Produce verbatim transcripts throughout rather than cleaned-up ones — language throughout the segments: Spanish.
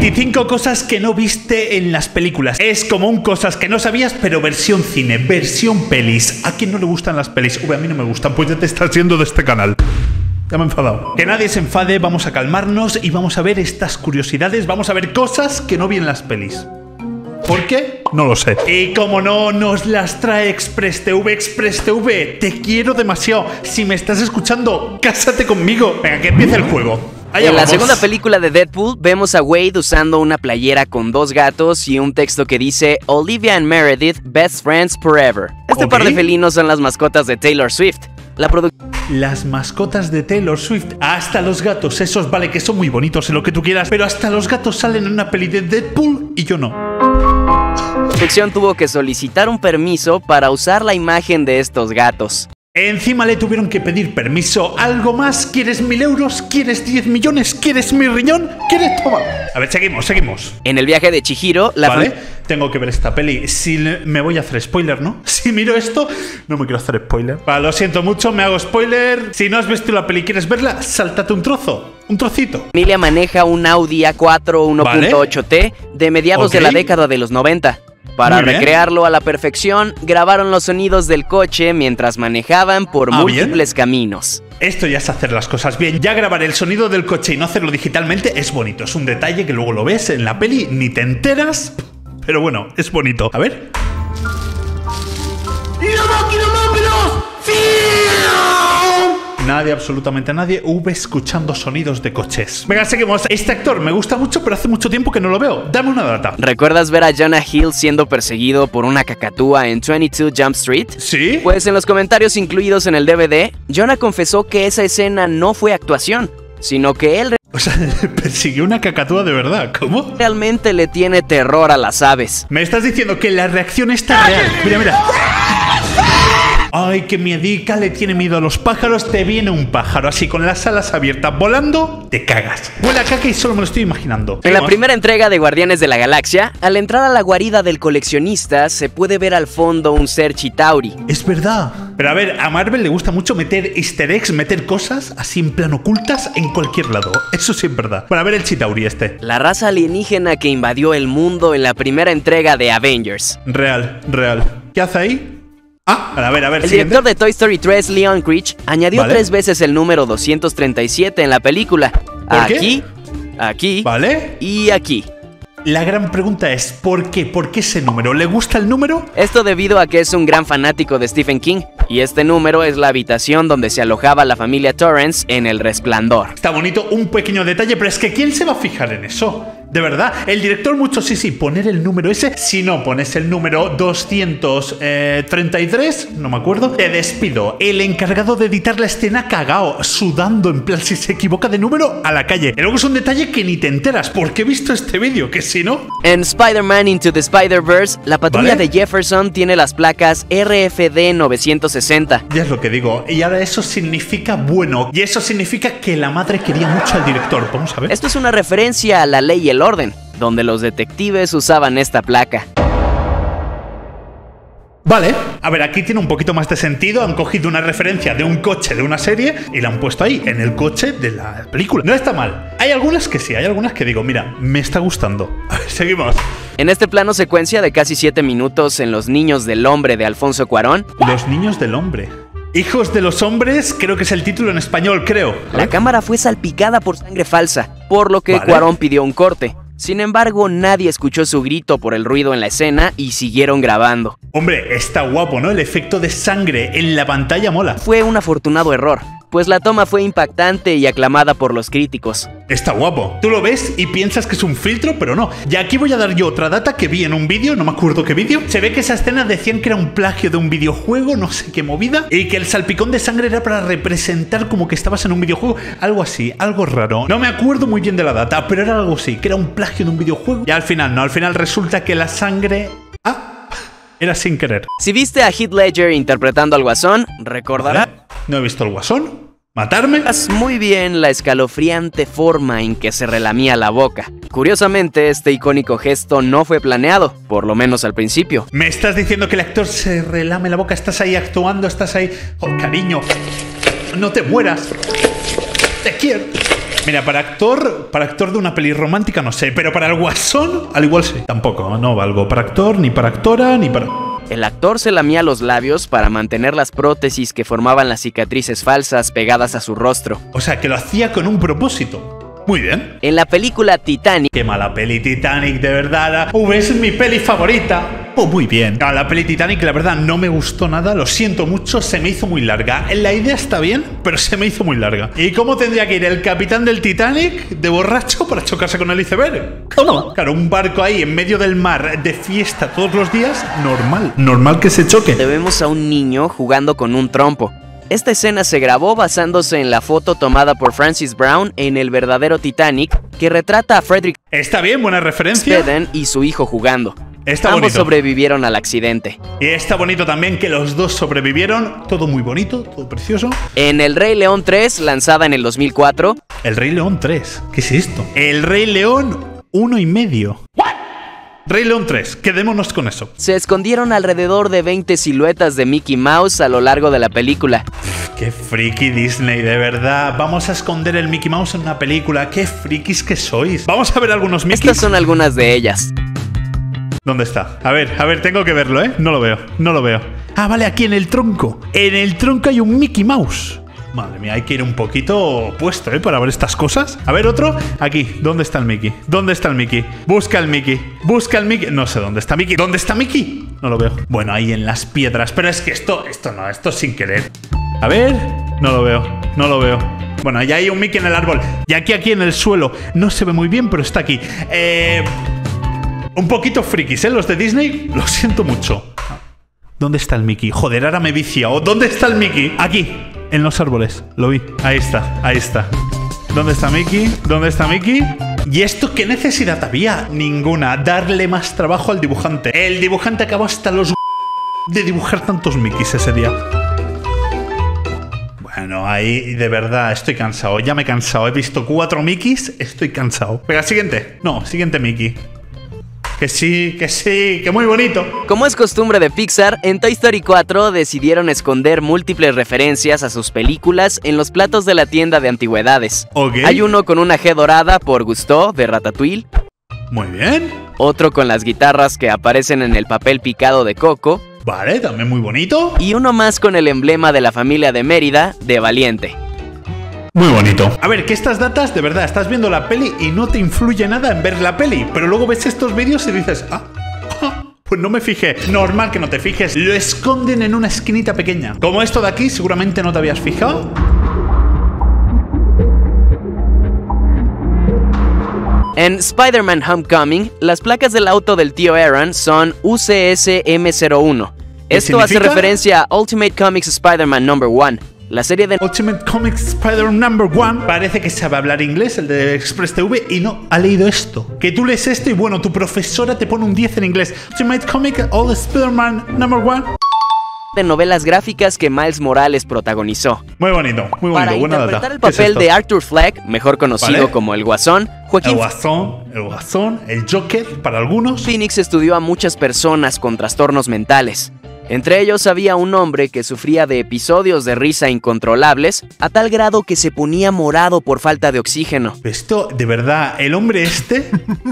veinticinco cosas que no viste en las películas. Es como un cosas que no sabías, pero versión cine, versión pelis. ¿A quién no le gustan las pelis? Uy, a mí no me gustan, pues ya te estás yendo de este canal. Ya me he enfadado. Que nadie se enfade, vamos a calmarnos y vamos a ver estas curiosidades. Vamos a ver cosas que no vi en las pelis. ¿Por qué? No lo sé. Y como no, nos las trae Express T V. Express T V, te quiero demasiado. Si me estás escuchando, cásate conmigo. Venga, que empiece el juego. Allá en vamos. La segunda película de Deadpool vemos a Wade usando una playera con dos gatos y un texto que dice Olivia and Meredith, best friends forever. Este Ok. par de felinos son las mascotas de Taylor Swift. La producción Las mascotas de Taylor Swift. Hasta los gatos, esos vale que son muy bonitos en lo que tú quieras, pero hasta los gatos salen en una peli de Deadpool y yo no. tuvo que solicitar un permiso para usar la imagen de estos gatos. Encima le tuvieron que pedir permiso. ¿Algo más? ¿Quieres mil euros? ¿Quieres diez millones? ¿Quieres mi riñón? ¿Quieres? Toma. A ver, seguimos, seguimos. En el viaje de Chihiro, la Vale, fam- tengo que ver esta peli. Si le- me voy a hacer spoiler, ¿no? Si miro esto, no me quiero hacer spoiler. Vale, lo siento mucho, me hago spoiler. Si no has visto la peli y quieres verla, sáltate un trozo, un trocito. familia maneja un Audi A cuatro uno punto ocho T de mediados Ok. de la década de los noventa. Para Muy bien. recrearlo a la perfección, grabaron los sonidos del coche mientras manejaban por Ah, múltiples caminos. Esto ya es hacer las cosas bien. Ya grabar el sonido del coche y no hacerlo digitalmente es bonito. Es un detalle que luego lo ves en la peli, ni te enteras. Pero bueno, es bonito. A ver. ¡La máquina más veloz! Nadie, absolutamente nadie, hubo escuchando sonidos de coches. Venga, seguimos. Este actor me gusta mucho, pero hace mucho tiempo que no lo veo. Dame una data. ¿Recuerdas ver a Jonah Hill siendo perseguido por una cacatúa en veintidós Jump Street? ¿Sí? Pues en los comentarios incluidos en el D V D, Jonah confesó que esa escena no fue actuación, sino que él O sea, persiguió una cacatúa de verdad. ¿Cómo? realmente le tiene terror a las aves. Me estás diciendo que la reacción está real. Mira, mira. Ay, qué miedica, le tiene miedo a los pájaros. Te viene un pájaro así con las alas abiertas volando, te cagas. Huele a caca y solo me lo estoy imaginando. En la Seguimos. primera entrega de Guardianes de la Galaxia, al entrar a la guarida del coleccionista, se puede ver al fondo un ser Chitauri. Es verdad. Pero a ver, a Marvel le gusta mucho meter easter eggs, meter cosas así en plan ocultas en cualquier lado. Eso sí es verdad. Para ver el Chitauri este. La raza alienígena que invadió el mundo en la primera entrega de Avengers. Real, real. ¿Qué hace ahí? Ah, a ver, a ver, El siguiente. director de Toy Story tres, Leon Creech, añadió Vale. tres veces el número doscientos treinta y siete en la película. ¿Por qué? Aquí, aquí Vale. y aquí. La gran pregunta es, ¿por qué? ¿Por qué ese número? ¿Le gusta el número? Esto debido a que es un gran fanático de Stephen King, y este número es la habitación donde se alojaba la familia Torrance en El Resplandor. Está bonito, un pequeño detalle, pero es que ¿quién se va a fijar en eso? De verdad, el director mucho sí, sí, poner el número ese. Si no pones el número doscientos treinta y tres, no me acuerdo, te despido. El encargado de editar la escena cagao, sudando en plan si se equivoca de número a la calle. Y luego es un detalle que ni te enteras porque he visto este vídeo, que si no... En Spider-Man Into the Spider-Verse, la patrulla Vale. de Jefferson tiene las placas R F D novecientos sesenta. Ya es lo que digo. Y ahora eso significa bueno. Y eso significa que la madre quería mucho al director. Vamos a ver. Esto es una referencia a La Ley y el Orden, donde los detectives usaban esta placa. Vale, a ver, aquí tiene un poquito más de sentido. Han cogido una referencia de un coche de una serie y la han puesto ahí, en el coche de la película. No está mal. Hay algunas que sí, hay algunas que digo, mira, me está gustando. A ver, seguimos. En este plano secuencia de casi siete minutos en Los Niños del Hombre de Alfonso Cuarón, Los niños del hombre. Hijos de los hombres, creo que es el título en español, creo. A la ver. cámara fue salpicada por sangre falsa, por lo que Vale. Cuarón pidió un corte. Sin embargo, nadie escuchó su grito por el ruido en la escena y siguieron grabando. Hombre, está guapo, ¿no? El efecto de sangre en la pantalla mola. Fue un afortunado error, pues la toma fue impactante y aclamada por los críticos. Está guapo. Tú lo ves y piensas que es un filtro, pero no. Y aquí voy a dar yo otra data que vi en un vídeo, no me acuerdo qué vídeo. Se ve que esa escena decían que era un plagio de un videojuego, no sé qué movida, y que el salpicón de sangre era para representar como que estabas en un videojuego. Algo así, algo raro. No me acuerdo muy bien de la data, pero era algo así, que era un plagio de un videojuego. Y al final, no, al final resulta que la sangre... Ah, era sin querer. Si viste a Heath Ledger interpretando al Guasón, recordarás No he visto el Guasón. ¿Matarme? muy bien la escalofriante forma en que se relamía la boca. Curiosamente, este icónico gesto no fue planeado, por lo menos al principio. ¿Me estás diciendo que el actor se relame la boca? ¿Estás ahí actuando? ¿Estás ahí? Oh, cariño, no te mueras. Te quiero. Mira, para actor, para actor de una peli romántica no sé, pero para el Guasón, al igual sí. Tampoco, no valgo para actor, ni para actora, ni para... El actor se lamía los labios para mantener las prótesis que formaban las cicatrices falsas pegadas a su rostro. O sea, que lo hacía con un propósito. Muy bien. En la película Titanic... Qué mala peli Titanic, de verdad. Uh, es mi peli favorita. Oh, muy bien. No, la peli Titanic, la verdad, no me gustó nada. Lo siento mucho, se me hizo muy larga. La idea está bien, pero se me hizo muy larga. ¿Y cómo tendría que ir el capitán del Titanic de borracho para chocarse con el iceberg? ¿Cómo? Claro, un barco ahí en medio del mar de fiesta todos los días, normal. Normal que se choque. Vemos a un niño jugando con un trompo. Esta escena se grabó basándose en la foto tomada por Francis Brown en el verdadero Titanic, que retrata a Frederick Está bien, buena referencia. Speden y su hijo jugando. Está Ambos bonito. sobrevivieron al accidente. Y está bonito también que los dos sobrevivieron. Todo muy bonito, todo precioso. En El Rey León tres, lanzada en el dos mil cuatro... El Rey León tres. ¿Qué es esto? El Rey León uno y medio. Rey León tres, quedémonos con eso. Se escondieron alrededor de veinte siluetas de Mickey Mouse a lo largo de la película. Qué friki Disney, de verdad. Vamos a esconder el Mickey Mouse en una película. Qué frikis que sois. Vamos a ver algunos Mickeys. Estas son algunas de ellas. ¿Dónde está? A ver, a ver, tengo que verlo, ¿eh? No lo veo, no lo veo. Ah, vale, aquí en el tronco. En el tronco hay un Mickey Mouse. Madre mía, hay que ir un poquito puesto, ¿eh? Para ver estas cosas. A ver, otro. Aquí. ¿Dónde está el Mickey? ¿Dónde está el Mickey? Busca el Mickey. Busca el Mickey. No sé dónde está Mickey. ¿Dónde está Mickey? No lo veo. Bueno, ahí en las piedras. Pero es que esto, esto no, esto sin querer. A ver. No lo veo. No lo veo. Bueno, ya hay un Mickey en el árbol. Y aquí, aquí en el suelo. No se ve muy bien, pero está aquí. Eh... Un poquito frikis, ¿eh? Los de Disney. Lo siento mucho. ¿Dónde está el Mickey? Joder, ahora me vicia. ¿Dónde está el Mickey? Aquí. En los árboles, lo vi. Ahí está, ahí está. ¿Dónde está Mickey? ¿Dónde está Mickey? ¿Y esto qué necesidad había? Ninguna. Darle más trabajo al dibujante. El dibujante acabó hasta los de dibujar tantos Mickeys ese día. Bueno, ahí de verdad estoy cansado. Ya me he cansado. He visto cuatro Mickeys. Estoy cansado. Venga, siguiente. No, siguiente Mickey. Que sí, que sí, que muy bonito. Como es costumbre de Pixar, en Toy Story cuatro decidieron esconder múltiples referencias a sus películas en los platos de la tienda de antigüedades. Ok. Hay uno con una G dorada por Gusteau de Ratatouille. Muy bien. Otro con las guitarras que aparecen en el papel picado de Coco. Vale, también muy bonito. Y uno más con el emblema de la familia de Mérida de Valiente. Muy bonito. A ver, que estas datas, de verdad, estás viendo la peli y no te influye nada en ver la peli, pero luego ves estos vídeos y dices, ah, ah, pues no me fijé. Normal que no te fijes. Lo esconden en una esquinita pequeña. Como esto de aquí, seguramente no te habías fijado. En Spider-Man Homecoming, las placas del auto del tío Aaron son U C S M cero uno. Esto hace significa? referencia a Ultimate Comics Spider-Man number one. La serie de Ultimate Comics Spider-Man number one. Parece que sabe hablar inglés, el de Express T V, y no ha leído esto. Que tú lees esto y bueno, tu profesora te pone un diez en inglés. Ultimate Comic All Spider-Man number one. de novelas gráficas que Miles Morales protagonizó. Muy bonito, muy bonito, Para buena interpretar data. el papel es de Arthur Fleck, mejor conocido ¿Vale? como el Guasón, Joaquín El Guasón, el Guasón, el Joker para algunos. Phoenix estudió a muchas personas con trastornos mentales. Entre ellos había un hombre que sufría de episodios de risa incontrolables, a tal grado que se ponía morado por falta de oxígeno. Esto, de verdad, el hombre este...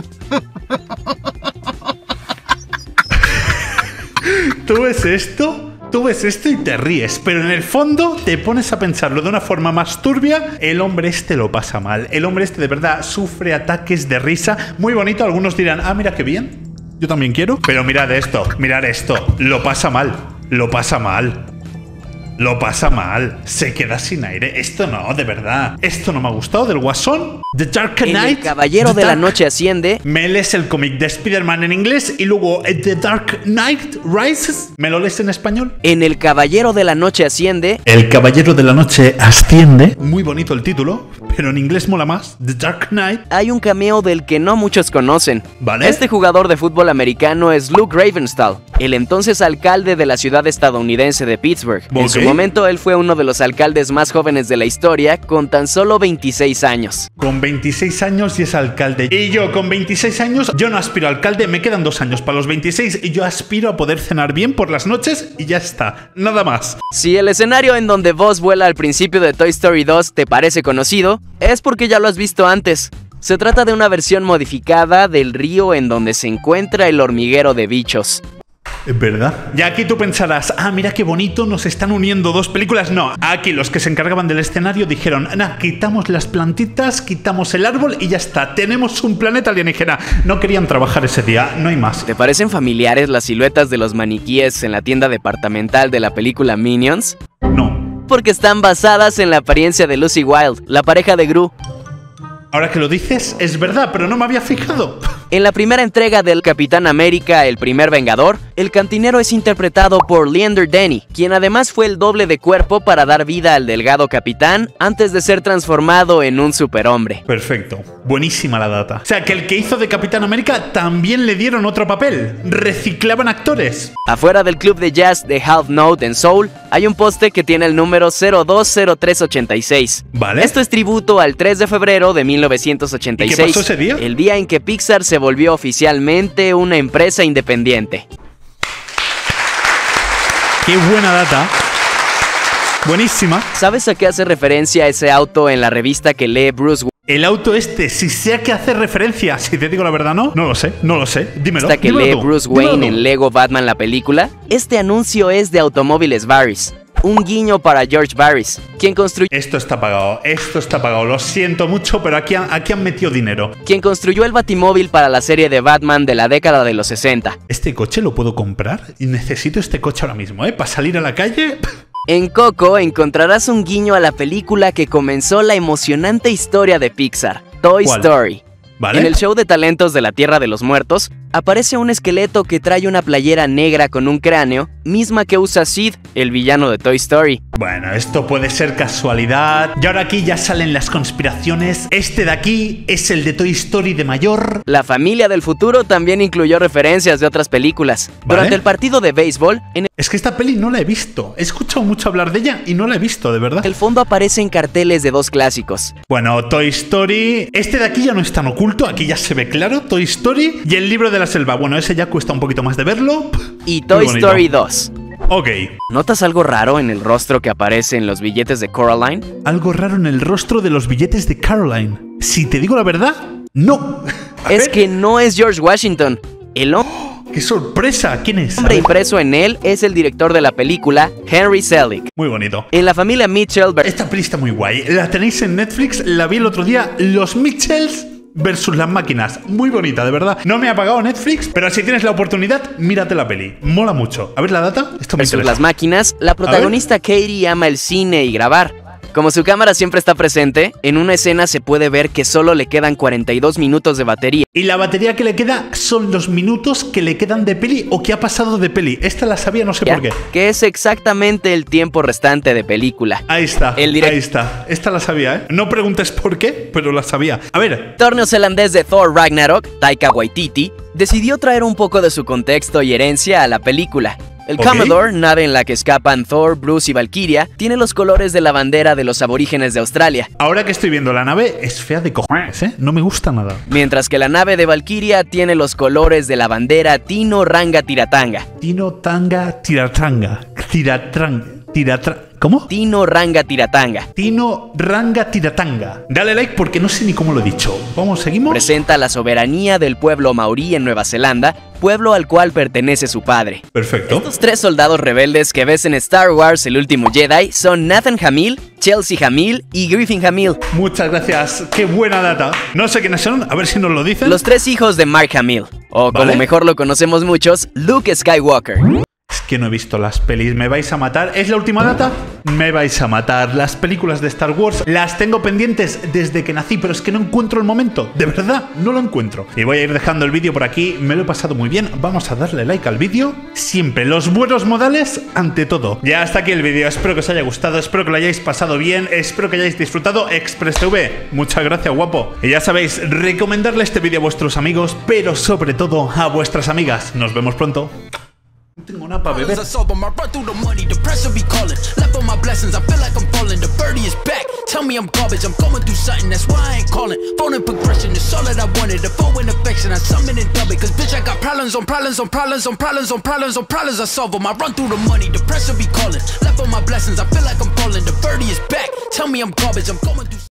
Tú ves esto, tú ves esto y te ríes, pero en el fondo te pones a pensarlo de una forma más turbia. El hombre este lo pasa mal. El hombre este de verdad sufre ataques de risa. Muy bonito, algunos dirán, ah, mira qué bien. Yo también quiero. Pero mirad esto, mirad esto. Lo pasa mal, lo pasa mal. Lo pasa mal. Se queda sin aire. Esto no, de verdad. Esto no me ha gustado del Guasón. The Dark En Knight. El Caballero The de la Dark- Noche Asciende. Me lees el cómic de Spider-Man en inglés y luego eh, The Dark Knight Rises. ¿Me lo lees en español? En El Caballero de la Noche Asciende. El Caballero de la Noche asciende. Muy bonito el título, pero en inglés mola más. The Dark Knight. Hay un cameo del que no muchos conocen. ¿Vale? Este jugador de fútbol americano es Luke Ravenstahl. el entonces alcalde de la ciudad estadounidense de Pittsburgh. Okay. En su momento, él fue uno de los alcaldes más jóvenes de la historia, con tan solo veintiséis años. Con veintiséis años y es alcalde. Y yo, con veintiséis años, yo no aspiro a alcalde, me quedan dos años para los veintiséis y yo aspiro a poder cenar bien por las noches y ya está, nada más. Si el escenario en donde Buzz vuela al principio de Toy Story dos te parece conocido, es porque ya lo has visto antes. Se trata de una versión modificada del río en donde se encuentra el hormiguero de bichos. Es verdad. Y aquí tú pensarás, ah, mira qué bonito, nos están uniendo dos películas. No, aquí los que se encargaban del escenario dijeron, nah, quitamos las plantitas, quitamos el árbol y ya está, tenemos un planeta alienígena. No querían trabajar ese día, no hay más. ¿Te parecen familiares las siluetas de los maniquíes en la tienda departamental de la película Minions? No. Porque están basadas en la apariencia de Lucy Wilde, la pareja de Gru. Ahora que lo dices, es verdad, pero no me había fijado. En la primera entrega del Capitán América, el primer Vengador, el cantinero es interpretado por Leander Denny, quien además fue el doble de cuerpo para dar vida al delgado capitán antes de ser transformado en un superhombre. Perfecto, buenísima la data. O sea, que el que hizo de Capitán América también le dieron otro papel, reciclaban actores. Afuera del club de jazz de Half Note en Seoul, hay un poste que tiene el número cero dos cero tres ochenta y seis. Vale. Esto es tributo al tres de febrero de mil novecientos ochenta y seis. ¿Y qué pasó ese día? El día en que Pixar se volvió oficialmente una empresa independiente. ¡Qué buena data! Buenísima. ¿Sabes a qué hace referencia ese auto en la revista que lee Bruce Wayne? El auto este, si sé a qué hace referencia, si te digo la verdad, no, no lo sé, no lo sé, dímelo. ¿Hasta que dímelo lee tú, Bruce Wayne dímelo en Lego Batman la película? Este anuncio es de Automóviles Barris, un guiño para George Barris, quien construyó... Esto está pagado, esto está pagado, lo siento mucho, pero aquí han, aquí han metido dinero. Quien construyó el Batimóvil para la serie de Batman de la década de los sesenta. ¿Este coche lo puedo comprar? Y necesito este coche ahora mismo, ¿eh? Para salir a la calle... En Coco encontrarás un guiño a la película que comenzó la emocionante historia de Pixar, Toy ¿Cuál? Story. ¿Vale? En el show de talentos de la Tierra de los Muertos, aparece un esqueleto que trae una playera negra con un cráneo, misma que usa Sid, el villano de Toy Story. Bueno, esto puede ser casualidad. Y ahora aquí ya salen las conspiraciones. Este de aquí es el de Toy Story de mayor. La familia del futuro también incluyó referencias de otras películas. ¿Vale? Durante el partido de béisbol, en el... Es que esta peli no la he visto. He escuchado mucho hablar de ella y no la he visto, de verdad. el fondo aparecen carteles de dos clásicos. Bueno, Toy Story... Este de aquí ya no es tan oculto, aquí ya se ve claro. Toy Story y el libro de la selva. Bueno, ese ya cuesta un poquito más de verlo. Y Toy Story dos. Ok. ¿Notas algo raro en el rostro que aparece en los billetes de Coraline? Algo raro en el rostro de los billetes de Caroline. Si te digo la verdad, no. A Es ver. que no es George Washington. El hombre ¡Qué sorpresa! ¿Quién es? A hombre ver. impreso en él es el director de la película, Henry Selick. Muy bonito. En la familia Mitchell... Esta peli está muy guay. La tenéis en Netflix, la vi el otro día. Los Mitchells versus las máquinas. Muy bonita, de verdad. No me ha pagado Netflix, pero si tienes la oportunidad, mírate la peli. Mola mucho. A ver la data. Esto me Versus interesa. las máquinas, la protagonista Katie ama el cine y grabar. Como su cámara siempre está presente, en una escena se puede ver que solo le quedan cuarenta y dos minutos de batería. Y la batería que le queda son los minutos que le quedan de peli o que ha pasado de peli. Esta la sabía, no sé por qué. Que es exactamente el tiempo restante de película. Ahí está, El direct- ahí está. Esta la sabía, ¿eh? No preguntes por qué, pero la sabía. A ver, El director neozelandés de Thor Ragnarok, Taika Waititi, decidió traer un poco de su contexto y herencia a la película. El Ok. Commodore, nave en la que escapan Thor, Bruce y Valkyria, tiene los colores de la bandera de los aborígenes de Australia, ahora que estoy viendo la nave, es fea de cojones, ¿eh? No me gusta nada. mientras que la nave de Valkyria tiene los colores de la bandera Tino Ranga Tiratanga. Tino Tanga Tiratanga. Tiratran. Tiratra. ¿Cómo? Tino Ranga Tiratanga. Tino Ranga Tiratanga. Dale like porque no sé ni cómo lo he dicho. Vamos, seguimos. Presenta la soberanía del pueblo maorí en Nueva Zelanda, pueblo al cual pertenece su padre. Perfecto. Estos tres soldados rebeldes que ves en Star Wars El Último Jedi son Nathan Hamill, Chelsea Hamill y Griffin Hamill, Muchas gracias. Qué buena data. No sé quiénes son, a ver si nos lo dicen. los tres hijos de Mark Hamill, o como Vale. mejor lo conocemos muchos, Luke Skywalker. Es que no he visto las pelis, me vais a matar. ¿Es la última data? Me vais a matar. Las películas de Star Wars las tengo pendientes desde que nací, pero es que no encuentro el momento. De verdad, no lo encuentro. Y voy a ir dejando el vídeo por aquí. Me lo he pasado muy bien. Vamos a darle like al vídeo. Siempre los buenos modales ante todo. Ya hasta aquí el vídeo. Espero que os haya gustado. Espero que lo hayáis pasado bien. Espero que hayáis disfrutado. Express T V. Muchas gracias, guapo. Y ya sabéis, recomendarle este vídeo a vuestros amigos, pero sobre todo a vuestras amigas. Nos vemos pronto. No tengo nada para beber. Tell me I'm garbage, I'm going through something, that's why I ain't calling. Phone and progression, it's all that I wanted. The phone and affection, I summon and dub it. Cause bitch, I got problems on problems on problems on problems on problems on problems, I solve them. I run through the money, the pressure be calling. Left on my blessings, I feel like I'm falling. The birdie is back, tell me I'm garbage, I'm going through